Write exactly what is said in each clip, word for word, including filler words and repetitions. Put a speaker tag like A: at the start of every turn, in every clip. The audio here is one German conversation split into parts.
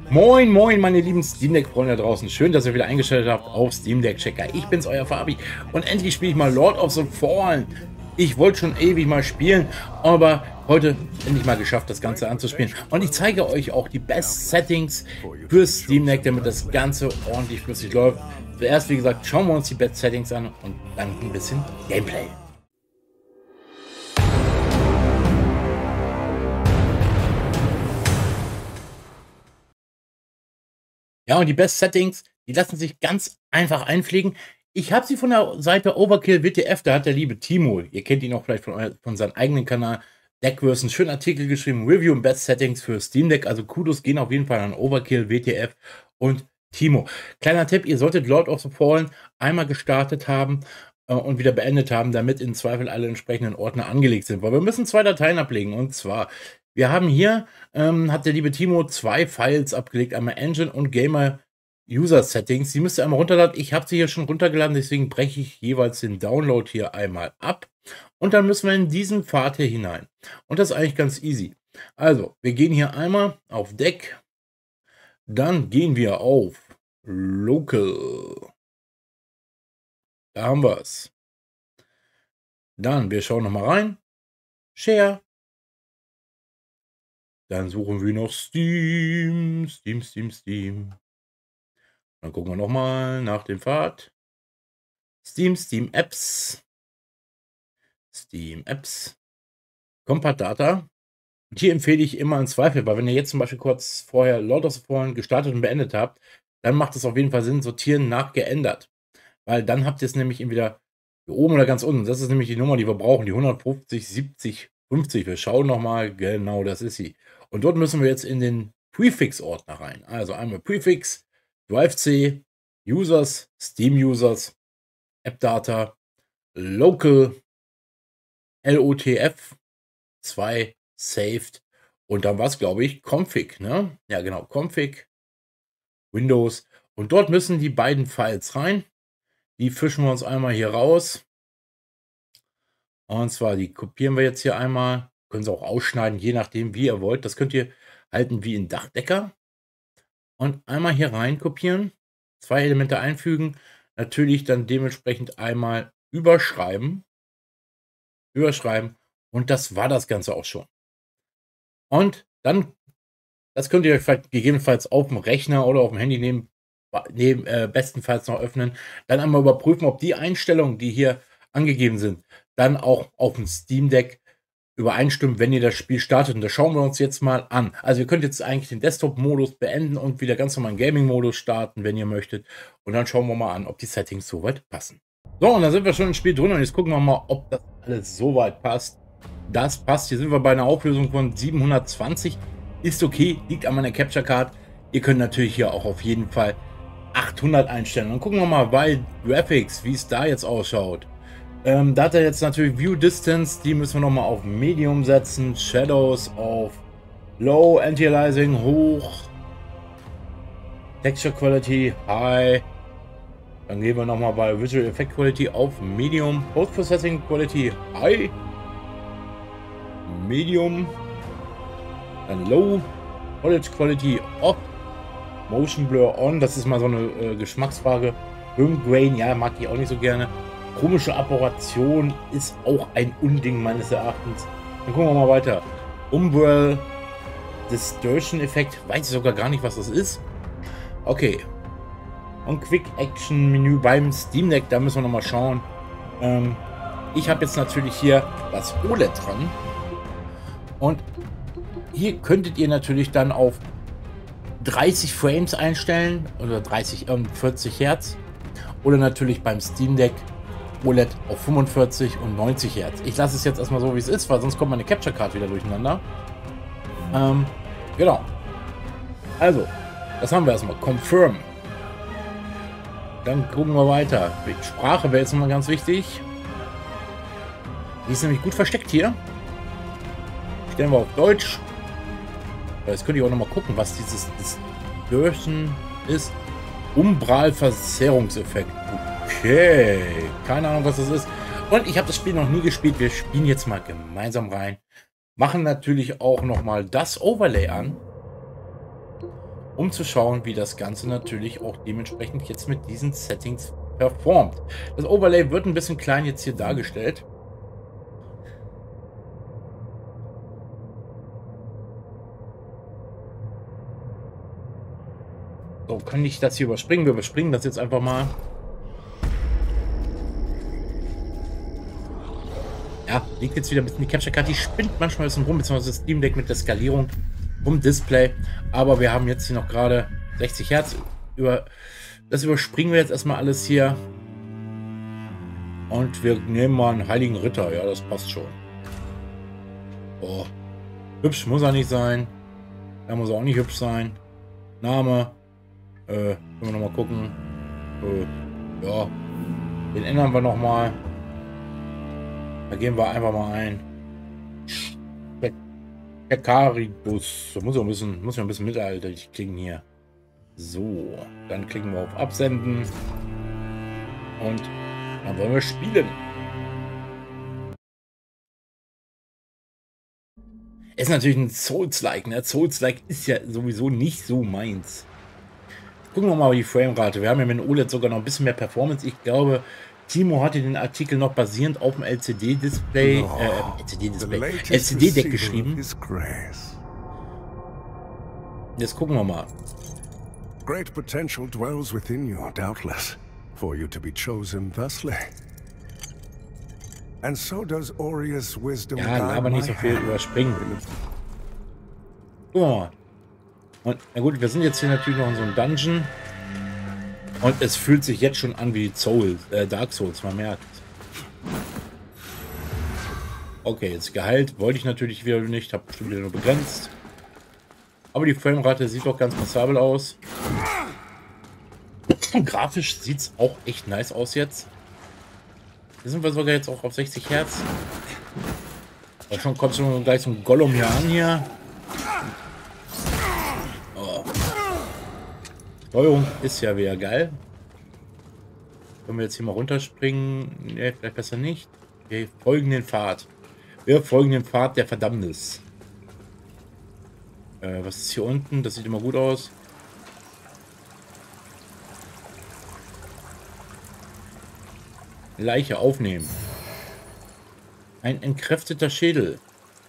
A: Moin, moin, meine lieben Steam Deck-Freunde da draußen. Schön, dass ihr wieder eingeschaltet habt auf Steam Deck Checker. Ich bin's, euer Fabi. Und endlich spiele ich mal Lord of the Fallen. Ich wollte schon ewig mal spielen, aber heute endlich mal geschafft, das Ganze anzuspielen. Und ich zeige euch auch die Best Settings für Steam Deck, damit das Ganze ordentlich flüssig läuft. Zuerst, wie gesagt, schauen wir uns die Best Settings an und dann ein bisschen Gameplay. Ja, und die Best Settings, die lassen sich ganz einfach einpflegen. Ich habe sie von der Seite Overkill W T F, da hat der liebe Timo, ihr kennt ihn auch vielleicht von, euer, von seinem eigenen Kanal, Deckverse, einen schönen Artikel geschrieben, Review und Best Settings für Steam Deck. Also Kudos gehen auf jeden Fall an Overkill, W T F und Timo. Kleiner Tipp, ihr solltet Lord of the Fallen einmal gestartet haben äh, und wieder beendet haben, damit in Zweifel alle entsprechenden Ordner angelegt sind. Weil wir müssen zwei Dateien ablegen, und zwar... Wir haben hier, ähm, hat der liebe Timo zwei Files abgelegt, einmal Engine und Gamer User Settings. Die müsst ihr einmal runterladen. Ich habe sie hier schon runtergeladen, deswegen breche ich jeweils den Download hier einmal ab. Und dann müssen wir in diesen Pfad hier hinein. Und das ist eigentlich ganz easy. Also, wir gehen hier einmal auf Deck. Dann gehen wir auf Local. Da haben wir es. Dann, wir schauen nochmal rein. Share. Dann suchen wir noch Steam, Steam, Steam, Steam. Dann gucken wir nochmal nach dem Pfad. Steam, Steam Apps. Steam Apps. Compact Data. Und hier empfehle ich immer im Zweifel, weil wenn ihr jetzt zum Beispiel kurz vorher Lord of the Fallen gestartet und beendet habt, dann macht es auf jeden Fall Sinn, sortieren nach geändert. Weil dann habt ihr es nämlich entweder hier oben oder ganz unten. Das ist nämlich die Nummer, die wir brauchen, die hundertfünfzig, siebzig, fünfzig. Wir schauen nochmal, genau, das ist sie. Und dort müssen wir jetzt in den Prefix-Ordner rein. Also einmal Prefix, Drive-C, Users, Steam-Users, App-Data, Local, L O T F, zwei, Saved und dann war es, glaube ich, Config, ne? Ja, genau, Config, Windows. Und dort müssen die beiden Files rein. Die fischen wir uns einmal hier raus. Und zwar, die kopieren wir jetzt hier einmal. Können Sie auch ausschneiden, je nachdem, wie ihr wollt. Das könnt ihr halten wie in Dachdecker. Und einmal hier rein kopieren. Zwei Elemente einfügen. Natürlich dann dementsprechend einmal überschreiben. Überschreiben. Und das war das Ganze auch schon. Und dann, das könnt ihr vielleicht gegebenenfalls auf dem Rechner oder auf dem Handy nehmen, neben, äh, bestenfalls noch öffnen. Dann einmal überprüfen, ob die Einstellungen, die hier angegeben sind, dann auch auf dem Steam Deck übereinstimmen, wenn ihr das Spiel startet. Und das schauen wir uns jetzt mal an. Also ihr könnt jetzt eigentlich den Desktop-Modus beenden und wieder ganz normalen Gaming-Modus starten, wenn ihr möchtet. Und dann schauen wir mal an, ob die Settings soweit passen. So, und dann sind wir schon im Spiel drin und jetzt gucken wir mal, ob das alles soweit passt. Das passt. Hier sind wir bei einer Auflösung von siebenhundertzwanzig. Ist okay, liegt an meiner Capture Card. Ihr könnt natürlich hier auch auf jeden Fall achthundert einstellen. Und gucken wir mal bei Graphics, wie es da jetzt ausschaut. Ähm, da hat er jetzt natürlich View Distance, die müssen wir nochmal auf Medium setzen. Shadows auf Low, Anti-Aliasing hoch. Texture Quality High. Dann gehen wir nochmal bei Visual Effect Quality auf Medium. Post Processing Quality High. Medium. Dann Low. College Quality Off. Motion Blur On. Das ist mal so eine äh, Geschmacksfrage. Film Grain, ja, mag ich auch nicht so gerne. Komische Apparation ist auch ein Unding meines Erachtens. Dann gucken wir mal weiter. Umbral Distortion Effekt. Weiß ich sogar gar nicht, was das ist. Okay. Und Quick Action Menü beim Steam Deck. Da müssen wir noch mal schauen. Ähm, ich habe jetzt natürlich hier das O L E D dran. Und hier könntet ihr natürlich dann auf dreißig Frames einstellen. Oder dreißig und vierzig Hertz. Oder natürlich beim Steam Deck O L E D auf fünfundvierzig und neunzig Hertz. Ich lasse es jetzt erstmal so, wie es ist, weil sonst kommt meine Capture Card wieder durcheinander. Ähm, genau. Also, das haben wir erstmal. Confirm. Dann gucken wir weiter. Die Sprache wäre jetzt nochmal ganz wichtig. Die ist nämlich gut versteckt hier. Stellen wir auf Deutsch. Jetzt könnt ihr auch nochmal gucken, was dieses Distortion ist. Umbral-Verzerrungseffekt. Okay. Keine Ahnung, was das ist. Und ich habe das Spiel noch nie gespielt. Wir spielen jetzt mal gemeinsam rein. Machen natürlich auch nochmal das Overlay an. um zu schauen, wie das Ganze natürlich auch dementsprechend jetzt mit diesen Settings performt. Das Overlay wird ein bisschen klein jetzt hier dargestellt. So, kann ich das hier überspringen? Wir überspringen das jetzt einfach mal. Ja, liegt jetzt wieder ein bisschen die Capture Card. Die spinnt manchmal ein bisschen rum, beziehungsweise das Steam Deck mit der Skalierung vom Display. Aber wir haben jetzt hier noch gerade sechzig Hertz. Über, das überspringen wir jetzt erstmal alles hier. Und wir nehmen mal einen Heiligen Ritter. Ja, das passt schon. Oh, hübsch muss er nicht sein. Er muss auch nicht hübsch sein. Name. Äh, können wir nochmal gucken. Äh, ja, den ändern wir nochmal. Da gehen wir einfach mal ein. Hecaridus. Da muss ja ein bisschen, muss ja ein bisschen mittelalterlich klingen hier. So, dann klicken wir auf Absenden. Und dann wollen wir spielen. Ist natürlich ein Souls-like, ne? Souls-like ist ja sowieso nicht so meins. Gucken wir mal die Framerate. Wir haben ja mit dem O L E D sogar noch ein bisschen mehr Performance. Ich glaube, Timo hatte den Artikel noch basierend auf dem L C D-Display,
B: No,
A: äh, L C D-Display,
B: latest
A: L C D-Deck
B: receiver
A: geschrieben.
B: is grace.
A: Jetzt gucken wir mal.
B: Great potential dwells within you, doubtless, for you to be chosen thusly. And so does Aureus' wisdom.
A: Ja, aber nicht so viel überspringen. Guck mal. Und na gut, wir sind jetzt hier natürlich noch in so einem Dungeon. Und es fühlt sich jetzt schon an wie Souls, äh, Dark Souls, man merkt. Okay, jetzt geheilt wollte ich natürlich wieder nicht, habe bestimmt wieder nur begrenzt. Aber die Framerate sieht doch ganz passabel aus. Grafisch sieht es auch echt nice aus jetzt. Hier sind wir sogar jetzt auch auf sechzig Hertz. Da schon kommt schon gleich so ein Gollum hier an hier. Oh. Steuerung ist ja wieder geil. Können wir jetzt hier mal runterspringen? Ne, vielleicht besser nicht. Wir folgen den Pfad. Wir folgen den Pfad der Verdammnis. Äh, was ist hier unten? Das sieht immer gut aus. Leiche aufnehmen. Ein entkräfteter Schädel.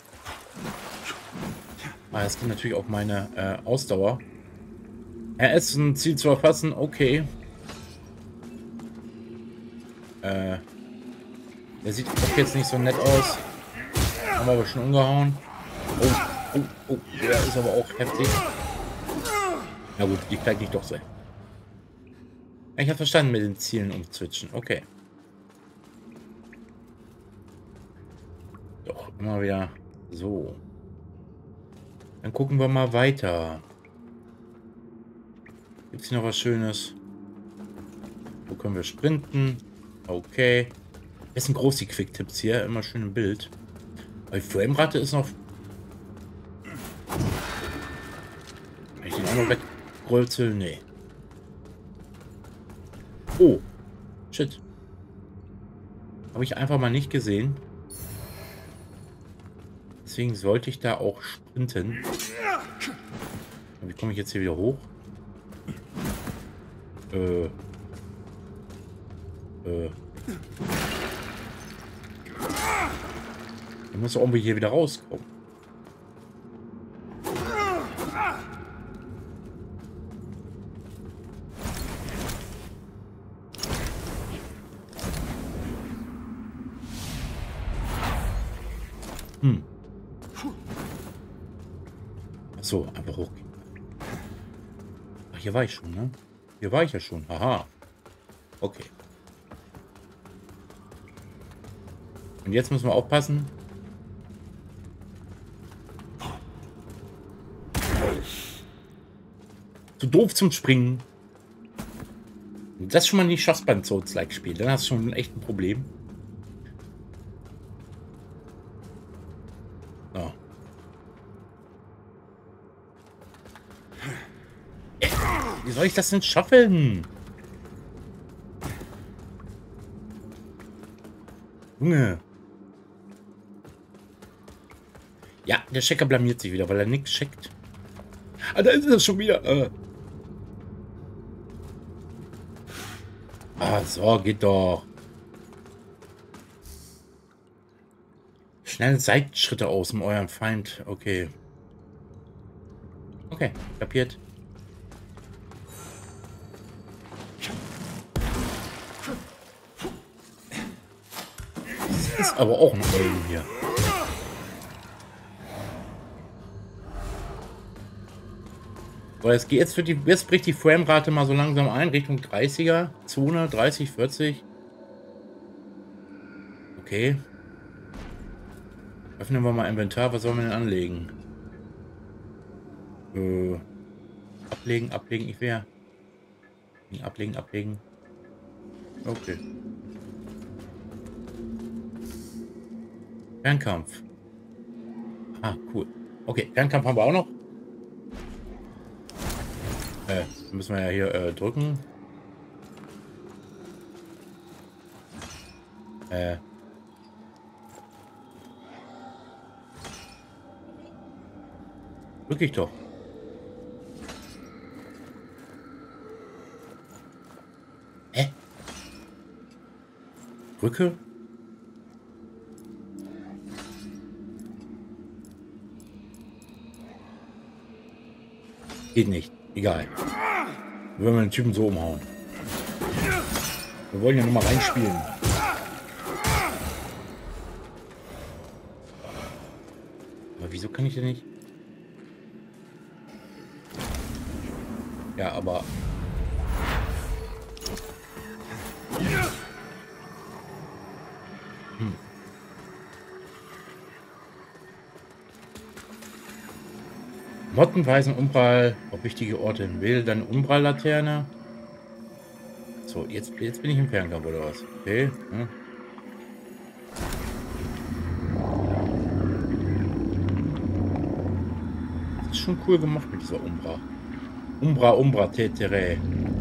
A: Ah, das geht natürlich auch meine äh, Ausdauer. Er ist ein Ziel zu erfassen. Okay. Äh, der sieht auch jetzt nicht so nett aus. Haben wir aber schon umgehauen. Oh, oh, oh, der ist aber auch heftig. Na gut, die vielleicht nicht doch sein. Ich habe verstanden mit den Zielen umzwitschen. Okay. Doch, immer wieder so. Dann gucken wir mal weiter. Gibt es hier noch was Schönes? Wo können wir sprinten? Okay. Das sind groß die Quick-Tipps hier. Immer schön im Bild. Aber die Framerate ist noch... Kann ich den auch noch weggrölzeln? Nee. Oh. Shit. Habe ich einfach mal nicht gesehen. Deswegen sollte ich da auch sprinten. Wie komme ich jetzt hier wieder hoch? Äh. Äh. Ich muss irgendwie hier wieder rauskommen. Hm. So, einfach hochgehen. Ach, hier war ich schon, ne? Hier war ich ja schon. Aha. Okay. Und jetzt müssen wir aufpassen. Zu doof zum Springen. Wenn du das schon mal nicht schaffst beim Souls-like-Spiel, dann hast du schon echt ein Problem. Oh. Wie soll ich das denn schaffen? Junge. Ja, der Checker blamiert sich wieder, weil er nichts checkt. Ah, da ist es schon wieder. Äh. Ah, so, geht doch. Schnelle Seitenschritte aus um euren Feind. Okay. Okay, kapiert. Das ist aber auch ein Eulen hier. So, jetzt, jetzt, wird die, jetzt bricht die Framerate mal so langsam ein, Richtung dreißiger Zone, dreißig, vierzig. Okay. Öffnen wir mal Inventar. Was sollen wir denn anlegen? Äh, ablegen, ablegen, ich wäre. Ablegen, ablegen. Okay. Fernkampf. Ah, cool. Okay, Fernkampf haben wir auch noch. Äh, müssen wir ja hier äh, drücken. Äh. Drück ich doch. Hä? Drücke? Geht nicht. Egal. Wir wollen den Typen so umhauen. Wir wollen ja nur mal reinspielen. Aber wieso kann ich denn nicht? Ja, aber... Hm. Motten weisen Umbral auf wichtige Orte hin. Wähle dann Umbral-Laterne. So, jetzt, jetzt bin ich im Fernkampf oder was? Okay. Hm. Das ist schon cool gemacht mit dieser Umbra. Umbra, Umbra, Tetere.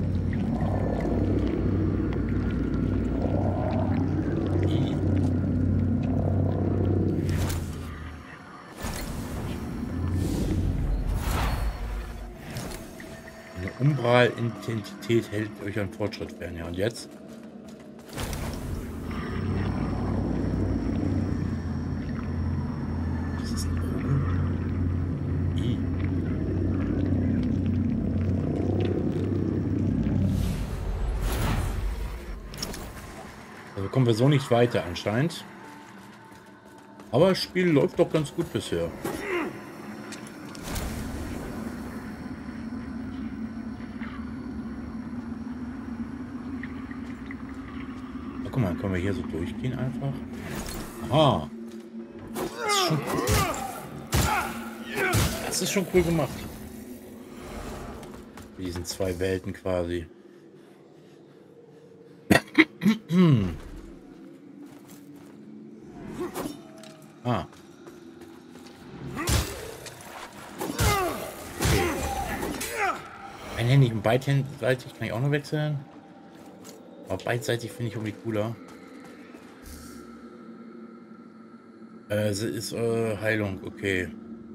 A: Umbral-Intensität hält euch an Fortschritt fern. Ja, und jetzt? Das ist ein Bogen. I. Also kommen wir so nicht weiter anscheinend. Aber das Spiel läuft doch ganz gut bisher. Guck mal, können wir hier so durchgehen einfach. Aha. Das ist schon cool. Das ist schon cool gemacht. Mit diesen zwei Welten quasi. Ah. Okay. Einhändig und beidseitig kann ich auch noch wechseln. Aber beidseitig finde ich irgendwie cooler. Äh, sie ist äh, Heilung, okay.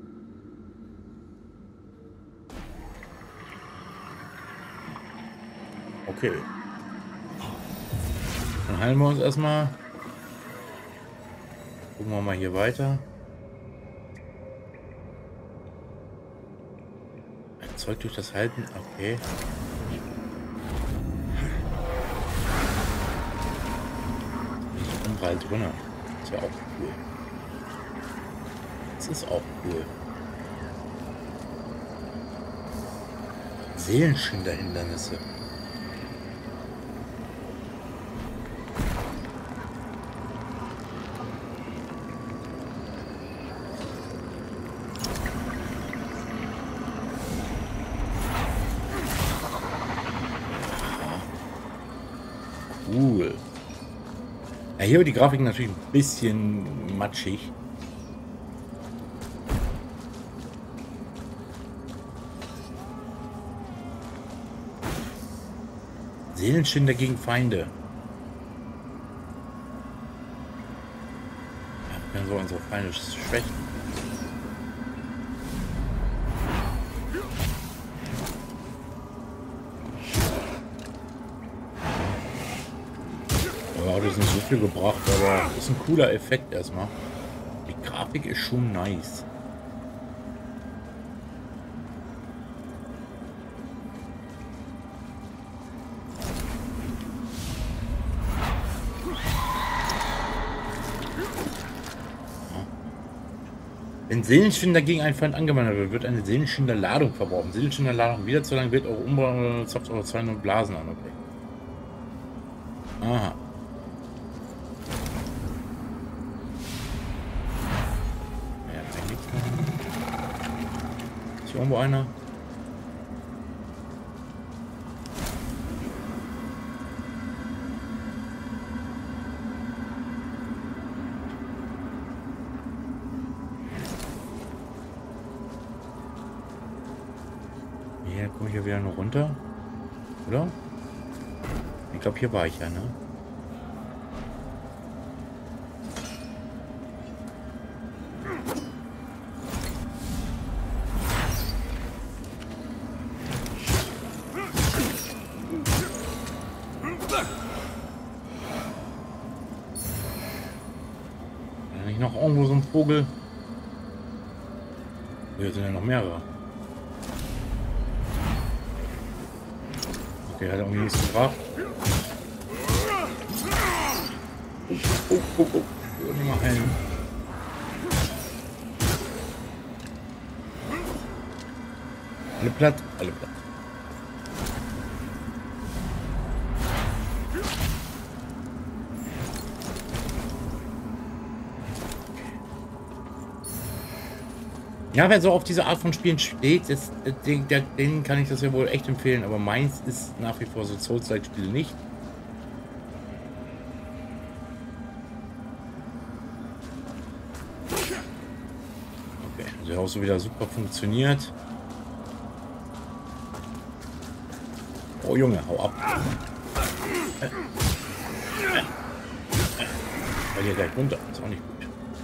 A: Okay. Dann heilen wir uns erstmal. Gucken wir mal hier weiter. Erzeugt durch das Halten, okay. Umbral drunter. Ist ja auch cool. Das ist auch cool. Seelenschinderhindernisse. Cool. Ja, hier wird die Grafik natürlich ein bisschen matschig. Seelenschinder gegen Feinde. Ja, wir können so unsere Feinde schwächen. jetzt nicht so viel gebracht, aber ist ein cooler Effekt erstmal. Die Grafik ist schon nice. Wenn Seelenschinder gegen einen Feind angewendet wird, wird eine Seelenschinder Ladung verbrauchen. Seelenschinder Ladung wieder zu lang wird auch Umbra zapft eure zwei Blasen an. Okay. Aha. Ja, da nichts mehr. Ist hier irgendwo einer? Hier komme ich ja wieder nur runter. Oder? Ich glaube, hier war ich ja, ne? Ja, nicht noch irgendwo so ein Vogel? Hier sind ja noch mehrere. Okay, hat irgendwie nichts gebracht. Oh, oh, oh. Ich will nicht mal heilen. Alle platt, alle platt. Ja, wer so auf diese Art von Spielen steht, ist, den, der, denen kann ich das ja wohl echt empfehlen. Aber meins ist nach wie vor so Souls-like-Spiel nicht. Okay, der Haus so wieder super funktioniert. Oh Junge, hau ab. Äh, äh, äh. Weil hier gleich runter, ist auch nicht gut.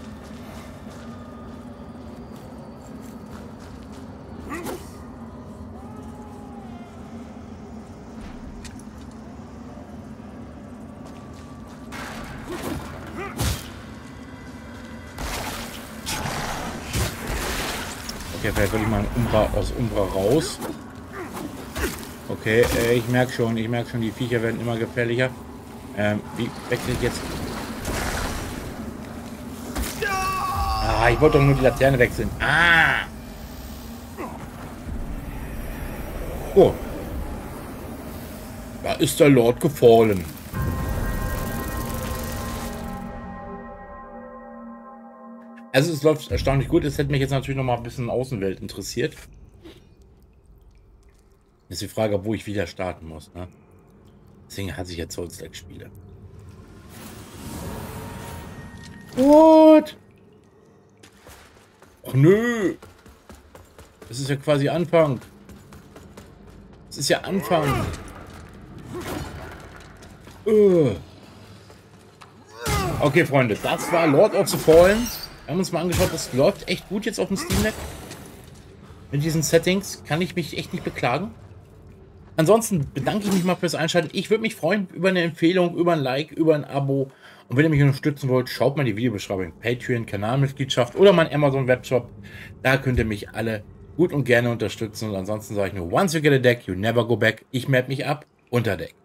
A: Okay, vielleicht will ich mal Umbra, aus Umbra raus. Okay, äh, ich merke schon, ich merke schon, die Viecher werden immer gefährlicher. Ähm, wie wechsle ich jetzt? Ah, ich wollte doch nur die Laterne wechseln. Ah! Oh. Da ist der Lord gefallen. Also es läuft erstaunlich gut. Es hätte mich jetzt natürlich noch mal ein bisschen Außenwelt interessiert. Ist die Frage, wo ich wieder starten muss. Ne? Deswegen hatte ich jetzt Souls-like-Spiele. What? Ach nö. Das ist ja quasi Anfang. Das ist ja Anfang. Uh. Okay, Freunde. Das war Lord of the Fallen. Wir haben uns mal angeschaut, das läuft echt gut jetzt auf dem Steam Deck. Mit diesen Settings kann ich mich echt nicht beklagen. Ansonsten bedanke ich mich mal fürs Einschalten. Ich würde mich freuen über eine Empfehlung, über ein Like, über ein Abo. Und wenn ihr mich unterstützen wollt, schaut mal die Videobeschreibung. Patreon, Kanalmitgliedschaft oder mein Amazon Webshop. Da könnt ihr mich alle gut und gerne unterstützen. Und ansonsten sage ich nur, once you get a deck, you never go back. Ich map mich ab, unter Deck.